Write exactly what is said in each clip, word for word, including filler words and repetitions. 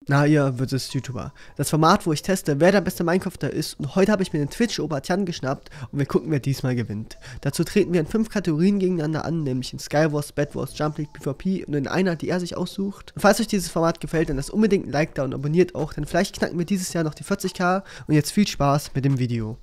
Na, ihr versus YouTuber. Das Format, wo ich teste, wer der beste Minecrafter ist. Und heute habe ich mir den Twitch-Obertjan geschnappt und wir gucken, wer diesmal gewinnt. Dazu treten wir in fünf Kategorien gegeneinander an, nämlich in Skywars, Bedwars, Jump League, PvP und in einer, die er sich aussucht. Und falls euch dieses Format gefällt, dann lasst unbedingt ein Like da und abonniert auch, denn vielleicht knacken wir dieses Jahr noch die vierzig K. Und jetzt viel Spaß mit dem Video.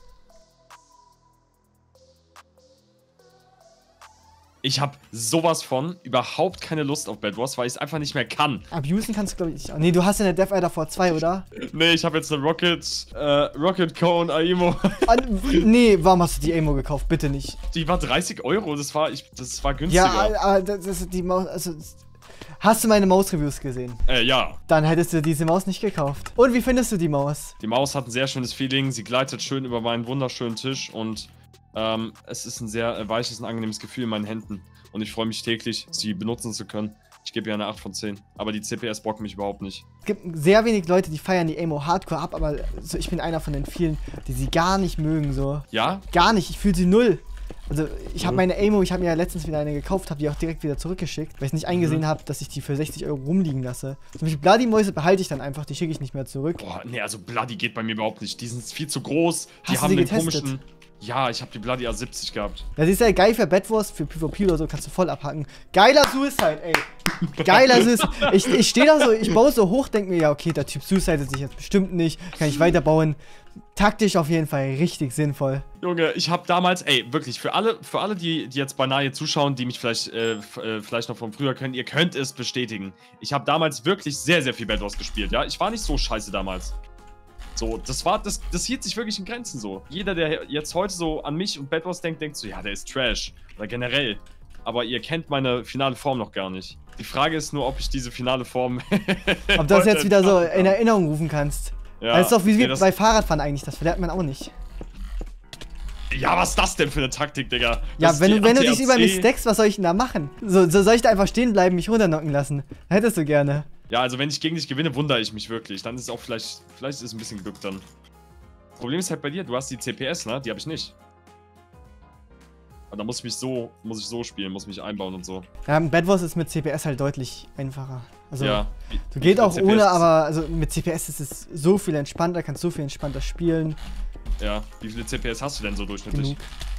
Ich habe sowas von überhaupt keine Lust auf Bed Wars, weil ich es einfach nicht mehr kann. Abusen kannst du, glaube ich, nicht. Nee, du hast ja eine Death Rider vor zwei, oder? Nee, ich habe jetzt eine Rocket, äh, Rocket Cone Aimo. Ah, nee, warum hast du die Aimo gekauft? Bitte nicht. Die war dreißig Euro, das war, ich, das war günstiger. Ja, aber das ist die Maus, also... Hast du meine Maus-Reviews gesehen? Äh, ja. Dann hättest du diese Maus nicht gekauft. Und wie findest du die Maus? Die Maus hat ein sehr schönes Feeling, sie gleitet schön über meinen wunderschönen Tisch und ähm, es ist ein sehr weiches und angenehmes Gefühl in meinen Händen. Und ich freue mich täglich, sie benutzen zu können. Ich gebe ihr eine acht von zehn. Aber die C P S bockt mich überhaupt nicht. Es gibt sehr wenig Leute, die feiern die Aimo hardcore ab, aber so, ich bin einer von den vielen, die sie gar nicht mögen, so. Ja? Gar nicht, ich fühle sie null. Also ich habe meine Aimo, ich habe mir ja letztens wieder eine gekauft, habe die auch direkt wieder zurückgeschickt, weil ich nicht eingesehen mhm. habe, dass ich die für sechzig Euro rumliegen lasse. Zum Beispiel Bloody-Mäuse behalte ich dann einfach, die schicke ich nicht mehr zurück. Boah, nee, also Bloody geht bei mir überhaupt nicht. Die sind viel zu groß. Die Hast haben du sie den getestet? komischen... Ja, ich habe die Bloody A siebzig gehabt. Das ist ja geil für Bed Wars, für PvP oder so, kannst du voll abhacken. Geiler Suicide, ey. Geiler Suicide. Ich, ich stehe da so, ich baue so hoch, denke mir, ja, okay, der Typ Suicide sich jetzt bestimmt nicht, kann ich weiterbauen. Taktisch auf jeden Fall richtig sinnvoll. Junge, ich habe damals, ey, wirklich, für alle, für alle die, die jetzt beinahe zuschauen, die mich vielleicht, äh, äh, vielleicht noch von früher kennen, ihr könnt es bestätigen. Ich habe damals wirklich sehr, sehr viel Bed Wars gespielt, ja? Ich war nicht so scheiße damals. So, das war, das, das hielt sich wirklich in Grenzen so. Jeder, der jetzt heute so an mich und Bed Wars denkt, denkt so, ja, der ist Trash. Oder generell. Aber ihr kennt meine finale Form noch gar nicht. Die Frage ist nur, ob ich diese finale Form... ob du das jetzt wieder so in Erinnerung rufen kannst. Ja. Das ist doch wie nee, bei Fahrradfahren eigentlich, das verlernt man auch nicht. Ja, was ist das denn für eine Taktik, Digga? Ja, das wenn du, wenn du dich über mich C. stackst, was soll ich denn da machen? So, so soll ich da einfach stehen bleiben, mich runterknocken lassen? Hättest du gerne. Ja, also wenn ich gegen dich gewinne, wundere ich mich wirklich. Dann ist es auch vielleicht, vielleicht ist es ein bisschen Glück dann. Problem ist halt bei dir, du hast die C P S, ne? Die habe ich nicht. Und da muss ich mich so, muss ich so spielen, muss mich einbauen und so. Ja, Bed Wars ist mit C P S halt deutlich einfacher. Also, ja, du geht auch ohne, aber also mit C P S ist es so viel entspannter, kannst so viel entspannter spielen. Ja, wie viele C P S hast du denn so durchschnittlich?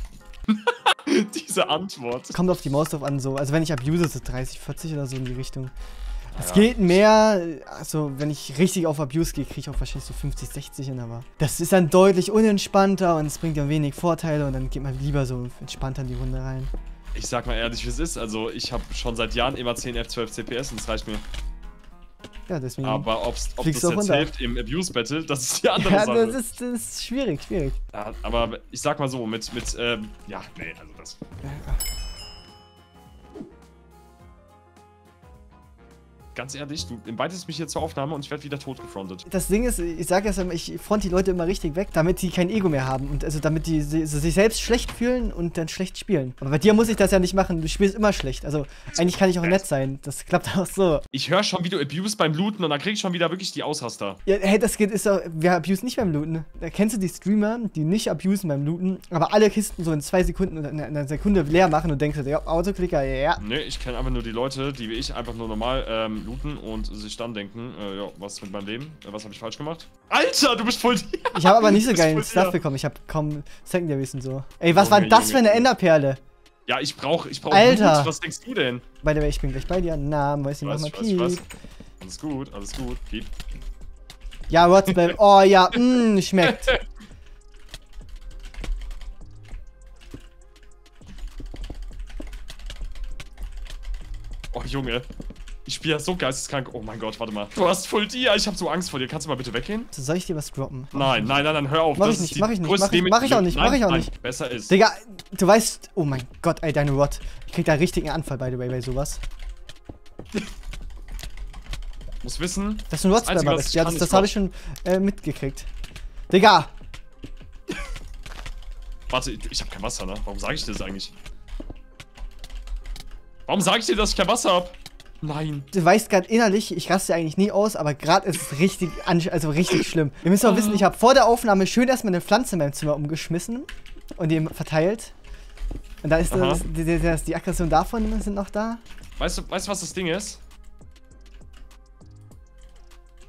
Diese Antwort. Kommt auf die Maus drauf an, so. Also wenn ich abuse, ist es dreißig, vierzig oder so in die Richtung. Es ja. geht mehr, also wenn ich richtig auf Abuse gehe, kriege ich auch wahrscheinlich so fünfzig, sechzig hin, aber das ist dann deutlich unentspannter und es bringt ja wenig Vorteile und dann geht man lieber so entspannter in die Runde rein. Ich sag mal ehrlich, wie es ist, also ich habe schon seit Jahren immer zehn, elf, zwölf C P S und das reicht mir. Ja, deswegen. Aber ob's, ob das jetzt runter. hilft im Abuse-Battle, das ist die andere ja, Sache. Ja, das ist, das ist schwierig, schwierig. Ja, aber ich sag mal so, mit, mit, ähm, ja, nee, also das... Ganz ehrlich, du invitest mich hier zur Aufnahme und ich werde wieder tot gefrontet. Das Ding ist, ich sage ja, ich front die Leute immer richtig weg, damit die kein Ego mehr haben. Und also damit die so sich selbst schlecht fühlen und dann schlecht spielen. Aber bei dir muss ich das ja nicht machen, du spielst immer schlecht. Also eigentlich kann ich auch nett sein, das klappt auch so. Ich höre schon, wie du abuse beim Looten und dann krieg ich schon wieder wirklich die Ausraster. Ja, hey, das geht, ist doch, wir abusen nicht beim Looten. Da kennst du die Streamer, die nicht abusen beim Looten, aber alle Kisten so in zwei Sekunden oder in einer Sekunde leer machen und denkst, ja, Autoklicker, ja. Nee, ich kenne einfach nur die Leute, die wie ich einfach nur normal ähm, looten und sich dann denken, äh, ja, was ist mit meinem Leben? Äh, was habe ich falsch gemacht? Alter, du bist voll... Ich habe aber nicht so geilen Stuff bekommen. Ich habe kaum Secondary-Wissen so. Ey, was Junge, war das Junge, für eine Junge. Enderperle? Ja, ich brauche ich brauch Alter. Loot. Was denkst du denn? By the way, ich bin gleich bei dir. Na, Mäuschen, mach mal Piep. Alles gut, alles gut. Piep. Ja, Rotzbell. Oh ja, mh, schmeckt. Oh, Junge. Ich spiele ja so geisteskrank. Oh mein Gott, warte mal. Du hast voll dir. Ich habe so Angst vor dir. Kannst du mal bitte weggehen? Soll ich dir was droppen? Nein, nein, nein, nein, hör auf. Mach das ich nicht, ist die mach ich nicht, größte mach ich, mach ich auch nicht, nein, mach ich auch nein, nicht. Besser ist. Digga, du weißt, oh mein Gott, ey, deine Rot. Ich krieg da richtigen Anfall, by the way, bei sowas. Muss wissen. Das ist ein Rotzbell, das, ja, das, das habe ich schon äh, mitgekriegt. Digga! Warte, ich, ich habe kein Wasser, ne? Warum sage ich dir das eigentlich? Warum sage ich dir, dass ich kein Wasser habe? Nein. Du weißt gerade innerlich, ich raste eigentlich nie aus, aber gerade ist es richtig, also richtig schlimm. Ihr müsst auch wissen, ich habe vor der Aufnahme schön erstmal eine Pflanze in meinem Zimmer umgeschmissen und die verteilt. Und da ist das, die, das, die Aggression davon sind noch da. Weißt du, weißt du, was das Ding ist?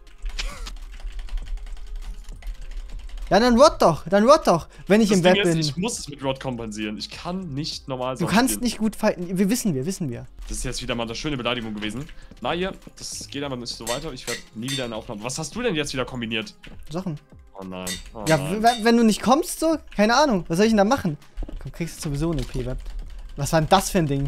Ja, dann Rod doch, dann Rod doch, wenn ich Das im Ding Web ist, bin. ich muss es mit Rod kompensieren. Ich kann nicht normal Du so kannst spielen. nicht gut fighten. Wir wissen wir, wissen wir. Das ist jetzt wieder mal eine schöne Beleidigung gewesen. Na hier, das geht aber nicht so weiter. Ich werde nie wieder eine Aufnahme. Was hast du denn jetzt wieder kombiniert? Sachen. Oh nein. Oh Ja, nein. wenn du nicht kommst, so, keine Ahnung. Was soll ich denn da machen? Komm, kriegst du sowieso eine P-Web. Was war denn das für ein Ding?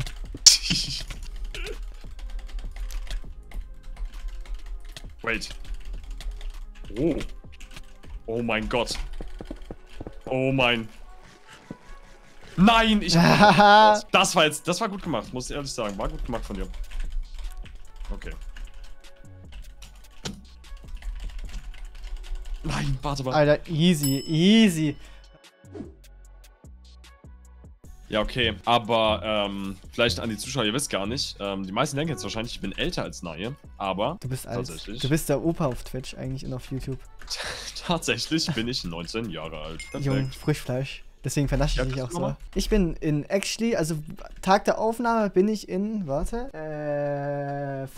Wait. Oh. Oh mein Gott. Oh mein. Nein, ich. Das war jetzt. Das war gut gemacht, muss ich ehrlich sagen. War gut gemacht von dir. Okay. Nein, warte mal. Alter, easy, easy. Ja, okay. Aber, ähm, vielleicht an die Zuschauer, ihr wisst gar nicht. Ähm, die meisten denken jetzt wahrscheinlich, ich bin älter als Naje. Aber. Du bist alt. Tatsächlich. Du bist der Opa auf Twitch eigentlich und auf YouTube. Tatsächlich bin ich neunzehn Jahre alt. Perfekt. Jung, Frischfleisch. Deswegen vernasche ich Ja, dich auch kannst du so. mal? Ich bin in actually, also Tag der Aufnahme bin ich in, warte, äh,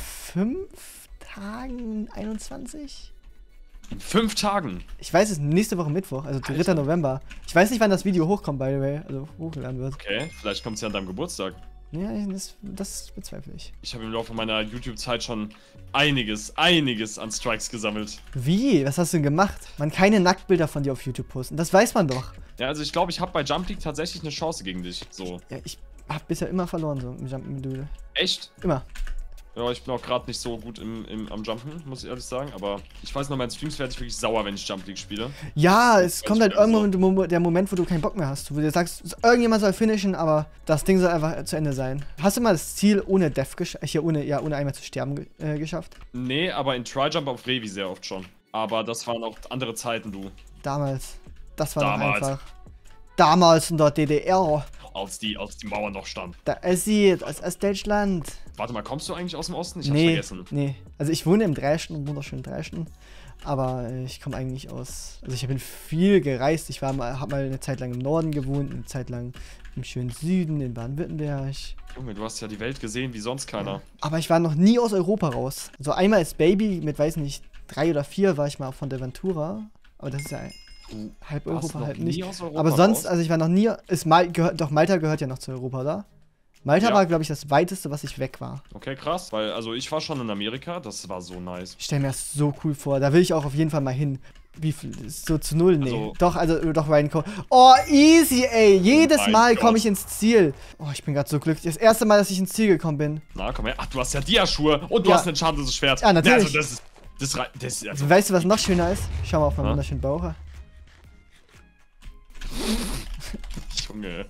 fünf Tagen einundzwanzig? In fünf Tagen. Ich weiß es, nächste Woche Mittwoch, also dritter Alter. November. Ich weiß nicht, wann das Video hochkommt, by the way, also hochgeladen wird. Okay, vielleicht kommt es ja an deinem Geburtstag. Ja, das, das bezweifle ich. Ich habe im Laufe meiner YouTube-Zeit schon einiges, einiges an Strikes gesammelt. Wie? Was hast du denn gemacht? Man, keine Nacktbilder von dir auf YouTube posten, das weiß man doch. Ja, also ich glaube, ich habe bei Jump League tatsächlich eine Chance gegen dich. So. Ja, ich hab bisher immer verloren, so im Jumpen-Duel. Echt? Immer. Ja, ich bin auch gerade nicht so gut im, im, am Jumpen, muss ich ehrlich sagen. Aber ich weiß noch, meinen Streams werde ich wirklich sauer, wenn ich Jump League spiele. Ja, es Weiß kommt ich halt gar nicht irgendwann so. der Moment, wo du keinen Bock mehr hast. Wo du dir sagst, irgendjemand soll finishen, aber das Ding soll einfach zu Ende sein. Hast du mal das Ziel ohne Death geschafft? Hier, ohne, ja, ohne einmal zu sterben ge äh, geschafft? Nee, aber in Tryjump auf Revi sehr oft schon. Aber das waren auch andere Zeiten, du. Damals. Das war Damals. doch einfach. Damals in der D D R. Als die, als die Mauer noch stand. Da ist sie, das ist Deutschland. Warte mal, kommst du eigentlich aus dem Osten? Ich hab's Nee, vergessen. nee. Also ich wohne im Dresden, im wunderschönen Dresden. Aber äh, ich komme eigentlich aus. Also ich bin viel gereist. Ich war mal, habe mal eine Zeit lang im Norden gewohnt, eine Zeit lang im schönen Süden, in Baden-Württemberg. Junge, du hast ja die Welt gesehen wie sonst keiner. Aber ich war noch nie aus Europa raus. So einmal als Baby mit, weiß nicht, drei oder vier war ich mal von der Ventura. Aber das ist ja Du halb warst Europa, noch halb nie nicht. aus Europa Aber sonst, raus? also ich war noch nie. Ist Mal, gehört, doch, Malta gehört ja noch zu Europa, oder? Malta Ja. war, glaube ich, das weiteste, was ich weg war. Okay, krass, weil, also ich war schon in Amerika, das war so nice. Ich stelle mir das so cool vor. Da will ich auch auf jeden Fall mal hin. Wie viel? Ist so zu null? Nee. Also- doch, also doch Ryan Co. Oh, easy, ey. Jedes mein Mal Gott. komme ich ins Ziel. Oh, ich bin gerade so glücklich. Das erste Mal, dass ich ins Ziel gekommen bin. Na, komm her. Ach, du hast ja Dia-Schuhe und du Ja. hast ein enchantedes Schwert. Ja, natürlich. also das ist, das, rei- das ist, also, Weißt du, was noch schöner ist? Schau mal auf meinen Ja? wunderschönen Bauch. Junge.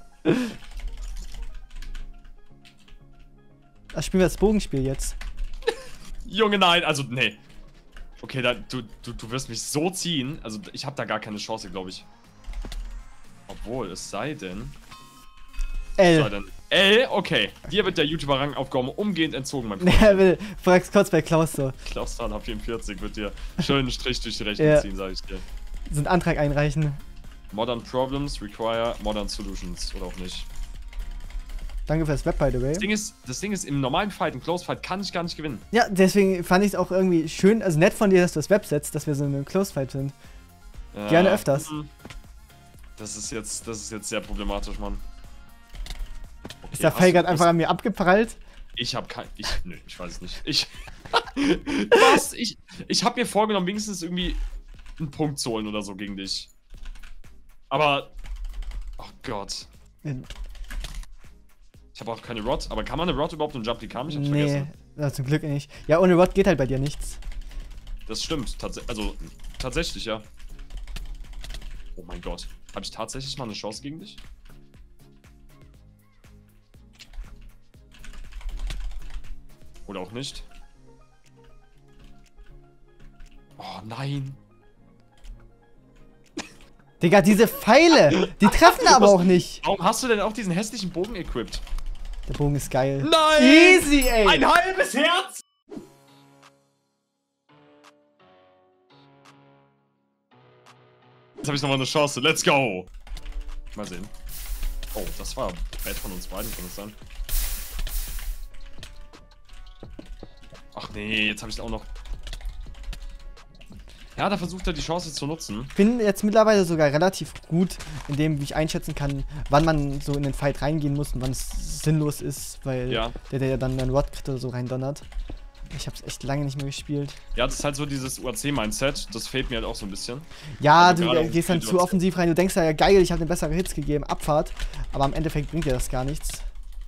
Das spielen wir das Bogenspiel jetzt. Junge, nein, also, nee. Okay, da, du, du, du wirst mich so ziehen, also ich habe da gar keine Chance, glaube ich. Obwohl, es sei denn... Es sei L. denn... L, okay. Dir wird der YouTuber-Rang aufgehoben umgehend entzogen, mein Freund. Er will. Fragst kurz bei Klaus so. Klaus Thaler vierundvierzig wird dir schönen Strich durch die Rechnung Ja. ziehen, sag ich dir. So einen Antrag einreichen. Modern Problems require modern solutions, oder auch nicht. Danke fürs Web, by the way. Das Ding ist, das Ding ist, im normalen Fight, im Close Fight kann ich gar nicht gewinnen. Ja, deswegen fand ich es auch irgendwie schön, also nett von dir, dass du das Web setzt, dass wir so in einem Close Fight sind. Gerne Ja, öfters. mm, Das ist jetzt, das ist jetzt sehr problematisch, Mann. Okay, Ist der hast Pfeil du- gerade einfach an mir abgeprallt? Ich hab kein, ich, nö, ich weiß es nicht. Ich, was? Ich, ich hab mir vorgenommen, wenigstens irgendwie einen Punkt zu holen oder so gegen dich. Aber, oh Gott. Ich habe auch keine Rod, aber kann man eine Rod überhaupt im Jump League haben? Ich hab's Nee, vergessen. ja, zum Glück nicht. Ja, ohne Rod geht halt bei dir nichts. Das stimmt, tats also tatsächlich, ja. Oh mein Gott. Habe ich tatsächlich mal eine Chance gegen dich? Oder auch nicht? Oh nein. Digga, diese Pfeile, die treffen aber auch nicht. Warum hast du denn auch diesen hässlichen Bogen equipped? Der Bogen ist geil. Nein! Easy, ey. Ein halbes Herz! Jetzt habe ich nochmal eine Chance. Let's go! Mal sehen. Oh, das war bad von uns beiden, kann es sein. Ach nee, jetzt habe ich auch noch... Ja, da versucht er die Chance zu nutzen. Ich bin jetzt mittlerweile sogar relativ gut in dem, wie ich einschätzen kann, wann man so in den Fight reingehen muss und wann es sinnlos ist, weil Ja. der, der dann einen Rod-Crit oder so reindonnert. Ich hab's echt lange nicht mehr gespielt. Ja, das ist halt so dieses U A C-Mindset, das fehlt mir halt auch so ein bisschen. Ja, Also du gerade äh, auf gehst dann zu Situation. offensiv rein, du denkst ja, geil, ich habe dir bessere Hits gegeben, Abfahrt, aber im Endeffekt bringt dir das gar nichts.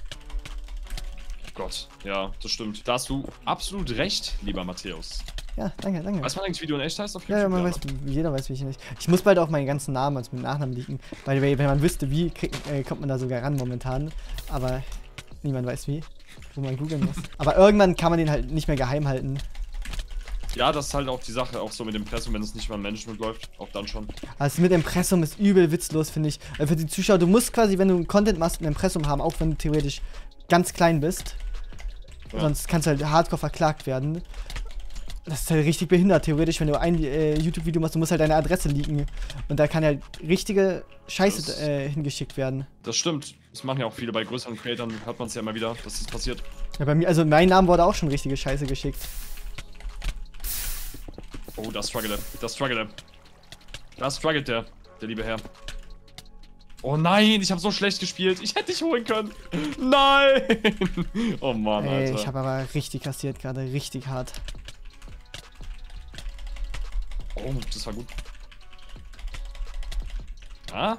Gott, ja, das stimmt. Da hast du absolut recht, lieber Matthäus. Ja, danke, danke. Weiß man eigentlich, wie du in echt heißt auf Ja, ja, YouTube? man weiß, jeder weiß, wie ich nicht. Ich muss bald auch meinen ganzen Namen als mit Nachnamen liegen. By the way, wenn man wüsste, wie, krieg, äh, kommt man da sogar ran momentan. Aber niemand weiß wie, wo man googeln muss. Aber irgendwann kann man den halt nicht mehr geheim halten. Ja, das ist halt auch die Sache, auch so mit dem Impressum, wenn es nicht mal im Management läuft, auch dann schon. Also mit Impressum ist übel witzlos, finde ich. Äh, für die Zuschauer, du musst quasi, wenn du Content machst, ein Impressum haben, auch wenn du theoretisch ganz klein bist. Ja. Sonst kannst du halt hardcore verklagt werden. Das ist halt richtig behindert, theoretisch, wenn du ein äh, YouTube-Video machst, du musst halt deine Adresse liegen. Und da kann halt richtige Scheiße Das- äh, hingeschickt werden. Das stimmt. Das machen ja auch viele bei größeren Creatern, hört man es ja immer wieder, dass das passiert. Ja, bei mir, also mein Name wurde auch schon richtige Scheiße geschickt. Oh, das struggelt er. Das struggelt er. Das struggelt der, der liebe Herr. Oh nein, ich habe so schlecht gespielt. Ich hätte dich holen können. Nein! Oh Mann, Ey, Alter. ich habe aber richtig kassiert gerade, richtig hart. Oh, das war gut. Ah?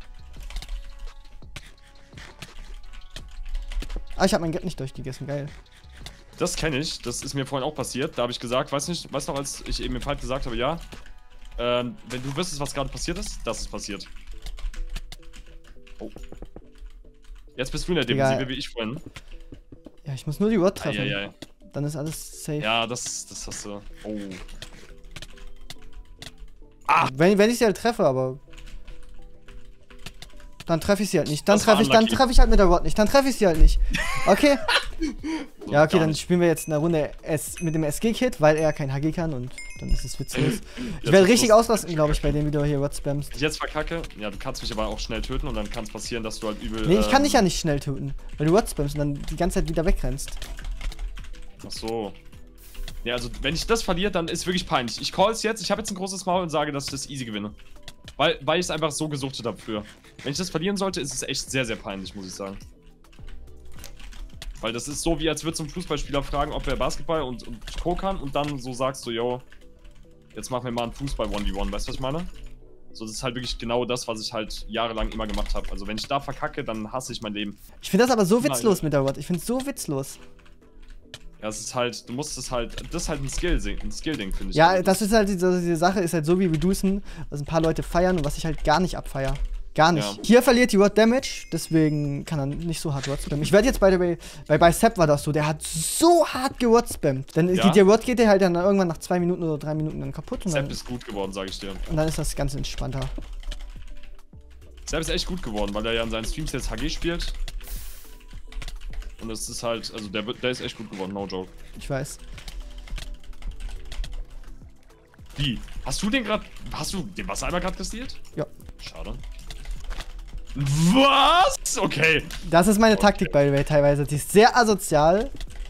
Ah, ich habe mein Geld nicht durchgegessen, geil. Das kenne ich. Das ist mir vorhin auch passiert. Da habe ich gesagt, weiß nicht, weißt du noch, als ich eben im Fight gesagt habe, ja, ähm, wenn du wüsstest, was gerade passiert ist, das ist passiert. Oh. Jetzt bist du in der Digga. Defensive wie ich vorhin. Ja, ich muss nur die Rod treffen. Eieiei. Dann ist alles safe. Ja, das, das hast du. Oh. Wenn, wenn ich sie halt treffe, aber. Dann treffe ich sie halt nicht. Dann Das war treffe ich, dann unlucky. treffe ich halt mit der Rod nicht. Dann treffe ich sie halt nicht. Okay. So, Ja, okay, gar dann nicht. spielen wir jetzt eine Runde S mit dem S G-Kit, weil er kein H G kann und dann ist es witzlos. Ich Jetzt werde ist richtig Schluss. ausrasten, glaube ich, bei dem, wie du hier Rod spammst. Ich jetzt verkacke. Ja, du kannst mich aber auch schnell töten und dann kann es passieren, dass du halt übel. Nee, ich kann ähm, dich ja nicht schnell töten, weil du Rod spammst und dann die ganze Zeit wieder wegrennst. Ach so. Ja, also wenn ich das verliere, dann ist wirklich peinlich. Ich call es jetzt, ich habe jetzt ein großes Maul und sage, dass ich das easy gewinne. Weil, weil ich es einfach so gesuchtet habe früher. Wenn ich das verlieren sollte, ist es echt sehr, sehr peinlich, muss ich sagen. Weil das ist so, wie als würdest du einen Fußballspieler fragen, ob er Basketball und, und Co. kann und dann so sagst du, yo, jetzt machen wir mal einen Fußball eins gegen eins, weißt du, was ich meine? So, das ist halt wirklich genau das, was ich halt jahrelang immer gemacht habe. Also wenn ich da verkacke, dann hasse ich mein Leben. Ich finde das aber so Nein. witzlos mit der Rod. Ich finde es so witzlos. Ja, es ist halt, du musst es halt, das ist halt ein Skill-Ding, ein Skill-Ding, finde ich. Ja, Also das ist halt diese, diese Sache, ist halt so wie Reducen, was ein paar Leute feiern und was ich halt gar nicht abfeier. Gar nicht. Ja. Hier verliert die Rod Damage, deswegen kann er nicht so hart Rod spammen. Ich werde jetzt, by the way, bei, bei Sepp war das so, der hat so hart gerod spammt. Dann Ja? geht der Rod geht der halt dann irgendwann nach zwei Minuten oder drei Minuten dann kaputt und dann, Sepp ist gut geworden, sage ich dir. und dann ist das Ganze entspannter. Sepp ist echt gut geworden, weil er ja in seinen Streams jetzt H G spielt. Und es ist halt, also der, wird- der ist echt gut geworden, no joke. Ich weiß. Wie? Hast du den gerade, hast du den Wasser einmal gerade kassiert? Ja. Schade. Was? Okay. Das ist meine Taktik, by the way, teilweise. Die ist sehr asozial.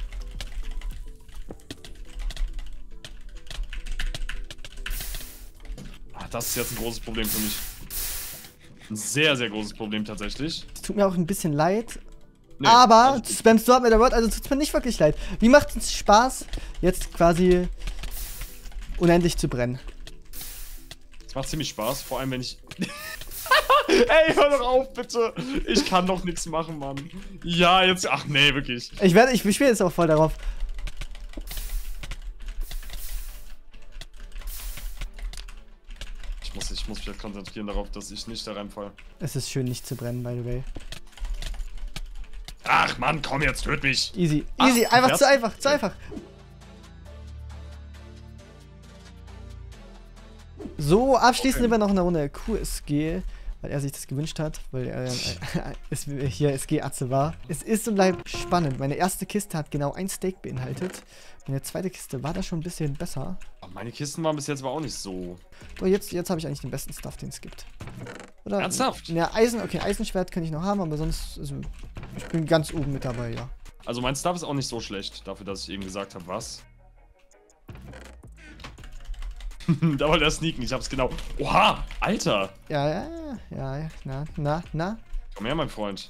Ach, das ist jetzt ein großes Problem für mich. Ein sehr, sehr großes Problem tatsächlich. Es tut mir auch ein bisschen leid. Nee, aber alles du gut. spammst dort mit der Rod, also tut es mir nicht wirklich leid. Wie macht es Spaß, jetzt quasi unendlich zu brennen? Es macht ziemlich Spaß, vor allem wenn ich... Ey, hör doch auf, bitte. Ich kann doch nichts machen, Mann. Ja, jetzt... Ach nee, wirklich. Ich werde, ich spiele jetzt auch voll darauf. Ich muss, ich muss mich jetzt konzentrieren darauf, dass ich nicht da reinfalle. Es ist schön, nicht zu brennen, by the way. Ach Mann, komm jetzt, töt mich. Easy, Ach, easy, einfach Herz- zu einfach, zu Okay. einfach. So, abschließend Okay. nehmen wir noch eine Runde Q S G, weil er sich das gewünscht hat, weil er äh, es hier S G-Atze war. Es ist und bleibt spannend. Meine erste Kiste hat genau ein Steak beinhaltet. Meine zweite Kiste war da schon ein bisschen besser. Oh, meine Kisten waren bis jetzt aber auch nicht so. So, jetzt, jetzt habe ich eigentlich den besten Stuff, den es gibt. Oder? Ernsthaft? Ja, Eisen, okay, Eisenschwert kann ich noch haben, aber sonst, also, ich bin ganz oben mit dabei, ja. Also mein Stuff ist auch nicht so schlecht, dafür, dass ich eben gesagt habe, was. Da wollte er sneaken, ich hab's genau. Oha, Alter. Ja, ja, ja, ja, na, na, na. Komm her, mein Freund.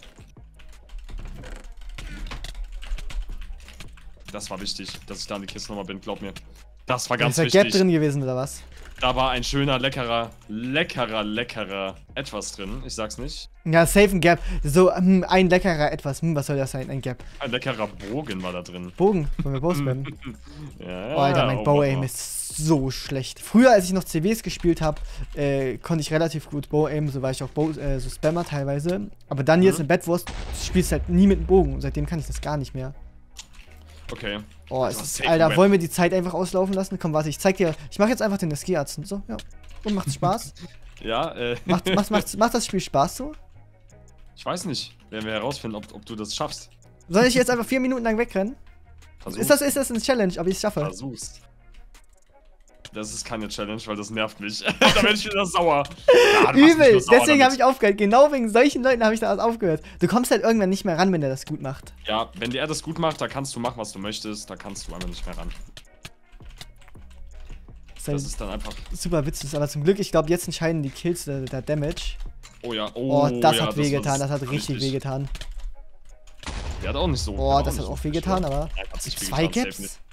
Das war wichtig, dass ich da an die Kiste nochmal bin, glaub mir. Das war ganz ist da wichtig. Gap drin gewesen, oder was? Da war ein schöner, leckerer, leckerer, leckerer etwas drin. Ich sag's nicht. Ja, safe ein Gap. So, hm, ein leckerer etwas. Hm, was soll das sein? Ein Gap. Ein leckerer Bogen war da drin. Bogen, wollen wir Bow spammen? Ja, Oh, Alter, mein oh, Bow-Aim oh. ist so schlecht. Früher, als ich noch C Ws gespielt habe, äh, konnte ich relativ gut Bow-Aim, so war ich auch Bow, äh, so Spammer teilweise. Aber dann jetzt Mhm. in Bedwars spielst du halt nie mit dem Bogen. Und seitdem kann ich das gar nicht mehr. Okay. Oh, Du es hast ist, safe Alter, Web. wollen wir die Zeit einfach auslaufen lassen? Komm, warte, ich zeig dir. Ich mache jetzt einfach den S G-Arzt. So, ja. Und macht's Spaß? Ja, äh. macht, macht, macht, macht das Spiel Spaß so? Ich weiß nicht. Werden wir herausfinden, ob, ob du das schaffst. Soll ich jetzt einfach vier Minuten lang wegrennen? Versuch's. Ist das, ist das eine Challenge, ob ich es schaffe? Versuch's. Das ist keine Challenge, weil das nervt mich. Da werde ich wieder sauer. Ja, Übel, deswegen habe ich aufgehört. Genau wegen solchen Leuten habe ich da aufgehört. Du kommst halt irgendwann nicht mehr ran, wenn der das gut macht. Ja, wenn der das gut macht, da kannst du machen, was du möchtest. Da kannst du einfach nicht mehr ran. Das ist, halt Das ist dann einfach. super witzig. Aber zum Glück, ich glaube, jetzt entscheiden die Kills der, der Damage. Oh ja, oh, Oh, das ja, hat wehgetan. Das hat richtig richtig wehgetan. Der hat auch nicht so. Oh, der das hat nicht auch so wehgetan, viel aber. Nein, hat's nicht Zwei wehgetan, safe Gaps? nicht.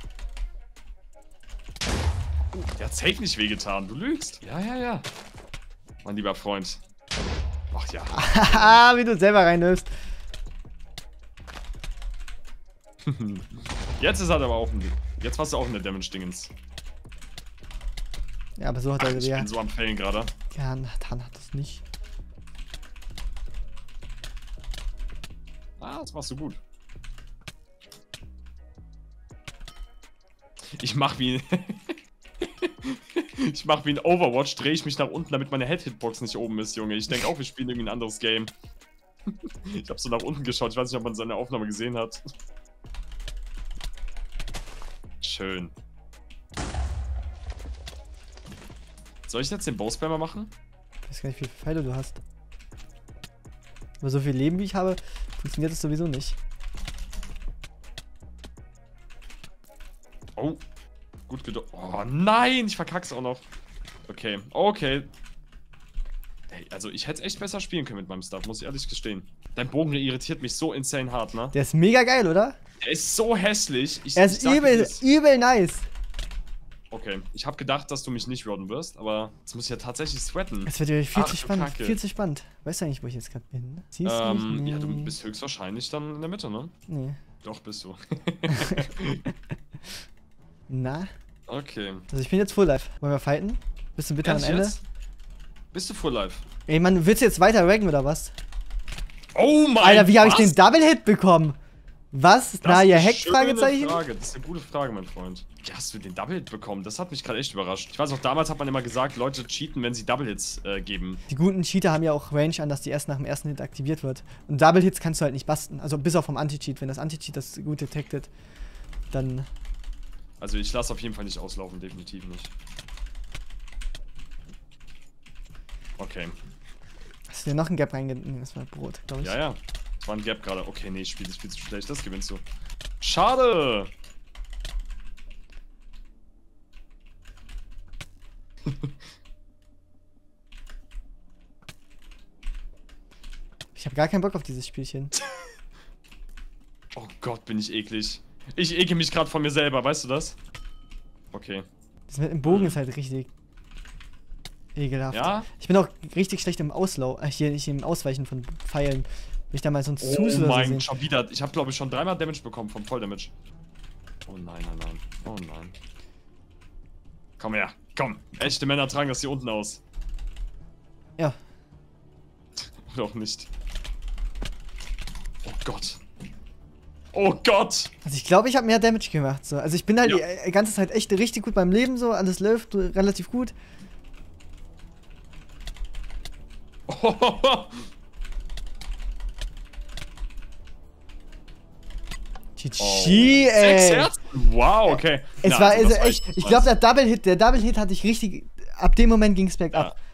Der hat safe nicht wehgetan, du lügst. Ja, ja, ja. Mein lieber Freund. Ach ja. Haha, wie du selber reinnimmst. Jetzt ist er aber auch ein. Jetzt warst du auch in der Damage-Dingens. Ja, aber so hat Ach, er ich ja. bin so am Fällen gerade. Ja, Nathan hat das nicht. Ah, das machst du gut. Ich mach wie. Ich mach wie in Overwatch, drehe ich mich nach unten, damit meine Head-Hitbox nicht oben ist, Junge. Ich denke auch, wir spielen irgendwie ein anderes Game. Ich habe so nach unten geschaut, ich weiß nicht, ob man seine Aufnahme gesehen hat. Schön. Soll ich jetzt den Bow-Spammer machen? Ich weiß gar nicht, wie viele Pfeile du hast. Aber so viel Leben wie ich habe, funktioniert das sowieso nicht. Oh. Gut gedrückt. Oh nein, ich verkack's auch noch. Okay, okay. Hey, also ich hätte echt besser spielen können mit meinem Stuff, muss ich ehrlich gestehen. Dein Bogen irritiert mich so insane hart, ne? Der ist mega geil, oder? Der ist so hässlich. Ich, Er ich ist sag dir übel, das- übel nice. Okay, ich habe gedacht, dass du mich nicht roden wirst, aber jetzt muss ich ja tatsächlich sweaten. Es wird ja viel Ach, zu du spannend. Kacke. Viel zu spannend. Weißt du eigentlich, wo ich jetzt gerade bin? Siehst du Ähm, mich? ja, du Nee. bist höchstwahrscheinlich dann in der Mitte, ne? Nee. Doch, bist du. Na? Okay. Also ich bin jetzt Full Life. Wollen wir fighten? Bis zum bitteren Ehrlich Ende? jetzt? Bist du Full Life? Ey, Mann, willst du jetzt weiter ranken oder was? Oh mein Alter, wie habe ich was? den Double-Hit bekommen? Was? Das Na, ist ihr eine Hack? schöne Fragezeichen? Frage. Das ist eine gute Frage, mein Freund. Wie hast du den Double-Hit bekommen? Das hat mich gerade echt überrascht. Ich weiß auch, damals hat man immer gesagt, Leute cheaten, wenn sie Double-Hits äh, geben. Die guten Cheater haben ja auch Range an, dass die erst nach dem ersten Hit aktiviert wird. Und Double-Hits kannst du halt nicht basten. Also bis auf vom Anti-Cheat. Wenn das Anti-Cheat das gut detected, dann... Also ich lasse auf jeden Fall nicht auslaufen, definitiv nicht. Okay. Hast du dir noch ein Gap reingenommen? Das war Brot, glaube ich. Ja, ja. Das war ein Gap gerade. Okay, nee, ich spiele das viel zu schlecht. Das gewinnst du. Schade! Ich habe gar keinen Bock auf dieses Spielchen. Oh Gott, bin ich eklig. Ich ekel mich gerade von mir selber, weißt du das? Okay. Das mit dem Bogen ist halt richtig ekelhaft. Ja? Ich bin auch richtig schlecht im Auslau äh, hier nicht im Ausweichen von Pfeilen. Wenn ich da mal so ein Oh Zus oder so mein, sehen. schon wieder. Ich habe glaube ich schon dreimal Damage bekommen vom Volldamage. Oh nein, nein, nein. Oh nein. Komm her, komm. Echte Männer tragen das hier unten aus. Ja. Oder auch nicht. Oh Gott. Oh Gott! Also ich glaube, ich habe mehr Damage gemacht. So. Also ich bin halt Ja. die äh, ganze Zeit echt richtig gut beim Leben, so alles läuft so relativ gut. G G, ey. Sechs Herzen? Wow, okay. Es Na, war also also das echt, reicht ich glaube, niemals. der Double-Hit, der Double-Hit hatte ich richtig, ab dem Moment ging es bergab. Ja.